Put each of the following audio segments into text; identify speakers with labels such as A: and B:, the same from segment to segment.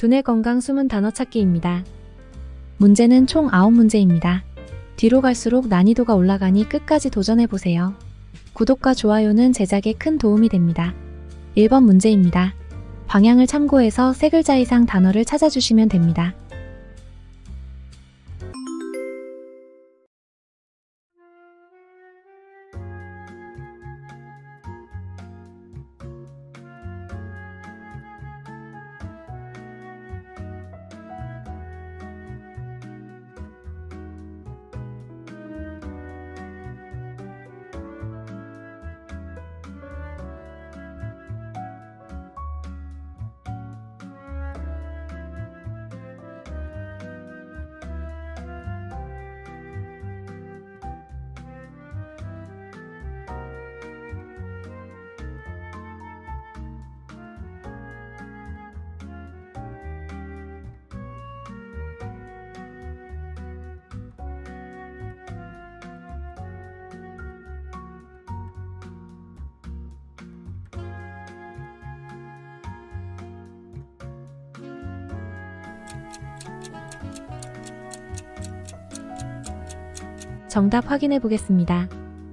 A: 두뇌 건강 숨은 단어 찾기입니다. 문제는 총 9문제입니다. 뒤로 갈수록 난이도가 올라가니 끝까지 도전해보세요. 구독과 좋아요는 제작에 큰 도움이 됩니다. 1번 문제입니다. 방향을 참고해서 3글자 이상 단어를 찾아주시면 됩니다. 정답 확인해 보겠습니다.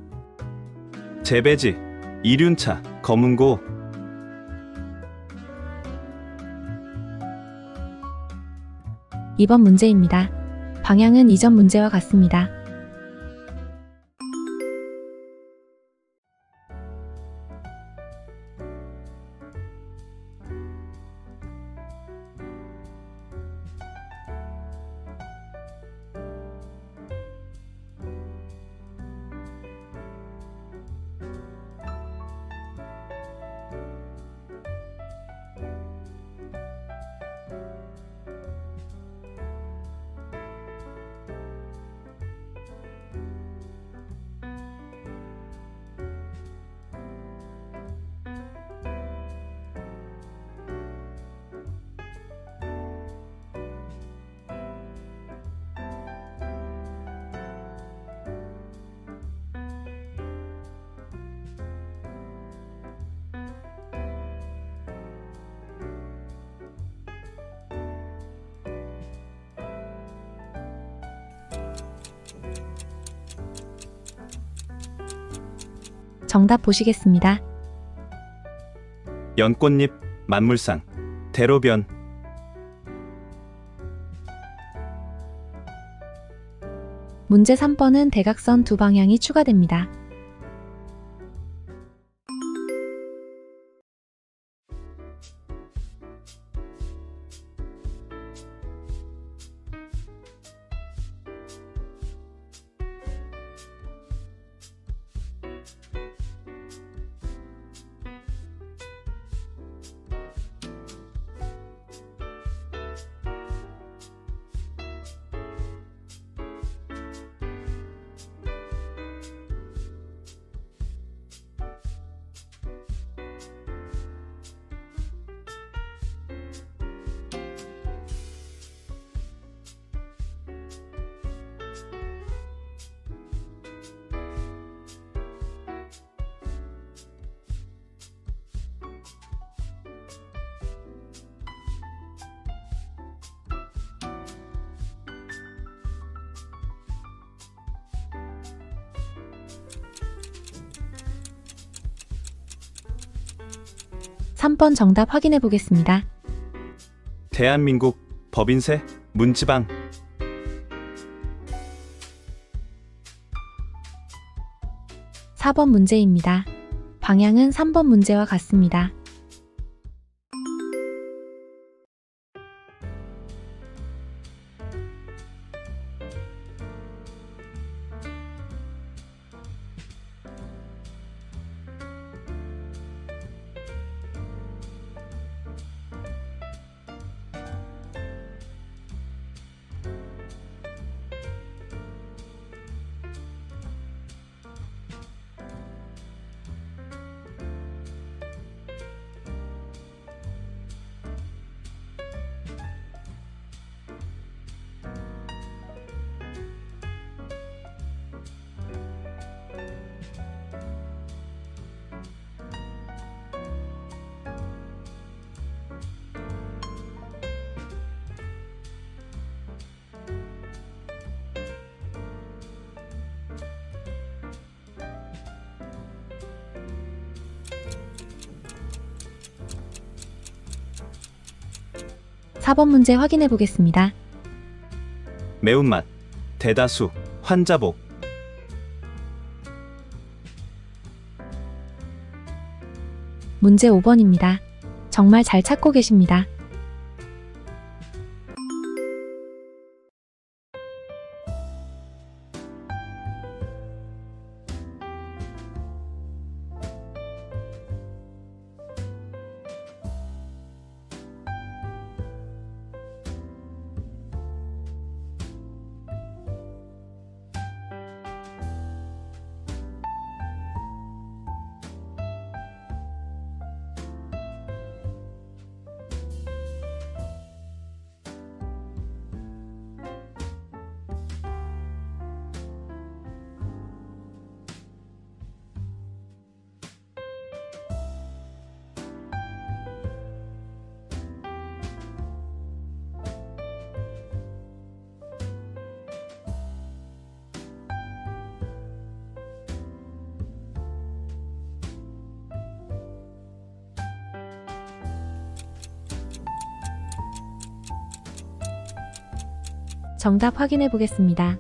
B: 재배지, 이륜차, 검은고.
A: 2번 문제입니다. 방향은 이전 문제와 같습니다. 정답 보시겠습니다.
B: 연꽃잎, 만물상, 대로변.
A: 문제 3번은 대각선 두 방향이 추가됩니다. 삼 번 정답 확인해 보겠습니다.
B: 대한민국, 법인세, 문지방.
A: 4번 문제입니다. 방향은 3번 문제와 같습니다. 4번 문제 확인해 보겠습니다.
B: 매운맛, 대다수, 환자복.
A: 문제 5번입니다. 정말 잘 찾고 계십니다. 정답 확인해 보겠습니다.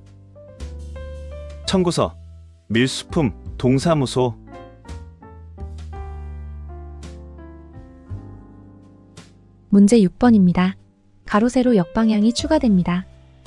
B: 청구서, 밀수품, 동사무소.
A: 문제 6번입니다. 가로 세로 역방향이 추가됩니다.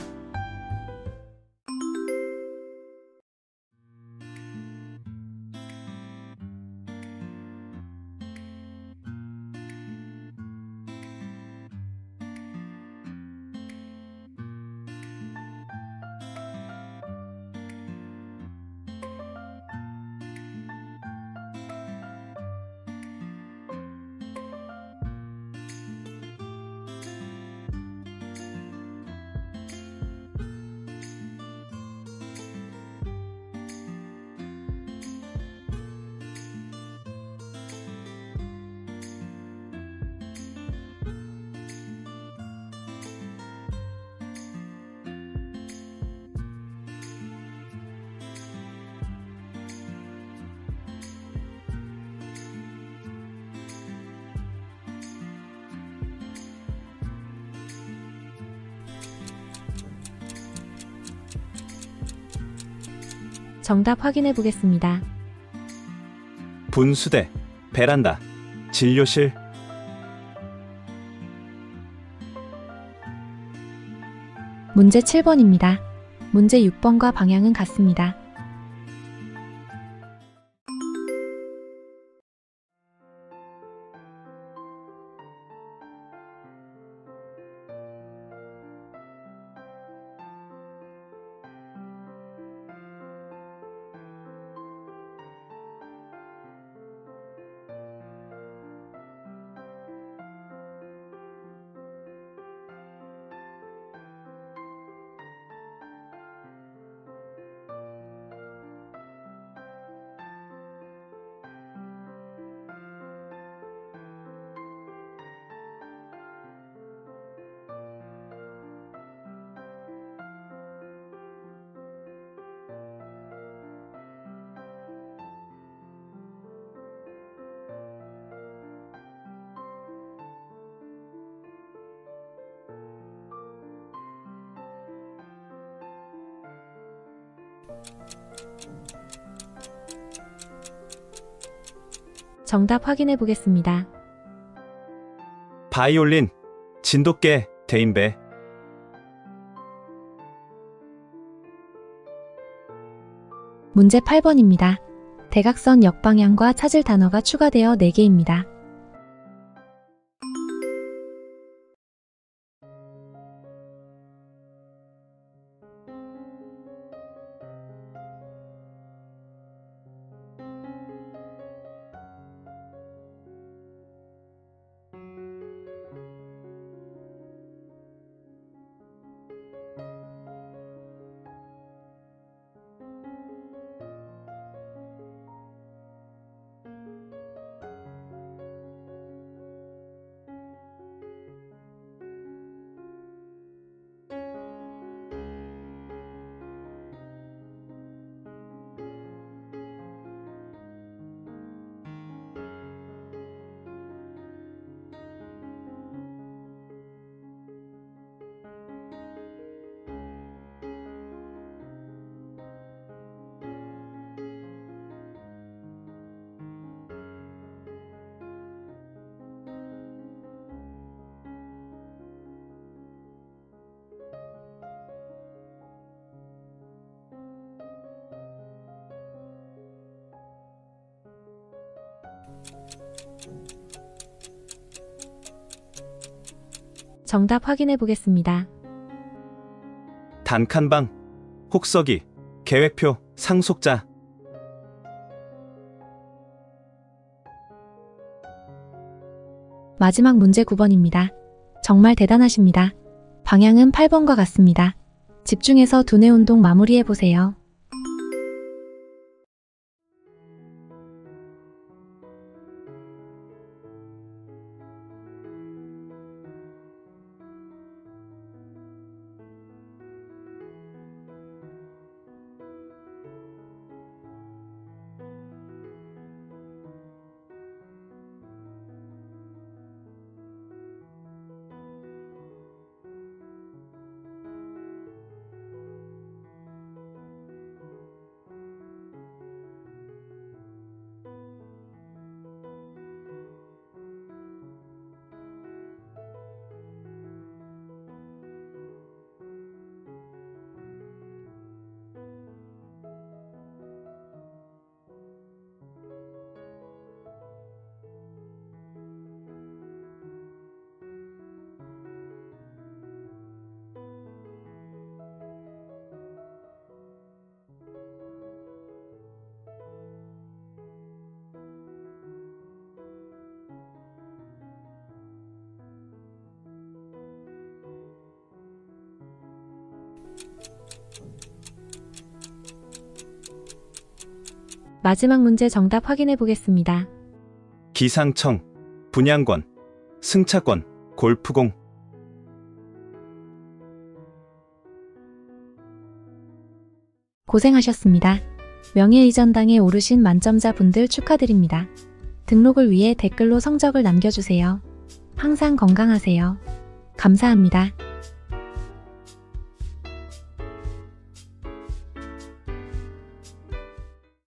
A: 정답 확인해 보겠습니다.
B: 분수대, 베란다, 진료실.
A: 문제 7번입니다. 문제 6번과 방향은 같습니다. 정답 확인해 보겠습니다.
B: 바이올린, 진돗개, 대인배.
A: 문제 8번입니다. 대각선 역방향과 찾을 단어가 추가되어 4개입니다. 정답 확인해 보겠습니다.
B: 단칸방, 혹서기, 계획표, 상속자.
A: 마지막 문제 9번입니다. 정말 대단하십니다. 방향은 8번과 같습니다. 집중해서 두뇌 운동 마무리해 보세요. 마지막 문제 정답 확인해 보겠습니다.
B: 기상청, 분양권, 승차권, 골프공.
A: 고생하셨습니다. 명예의전당에 오르신 만점자 분들 축하드립니다. 등록을 위해 댓글로 성적을 남겨주세요. 항상 건강하세요. 감사합니다.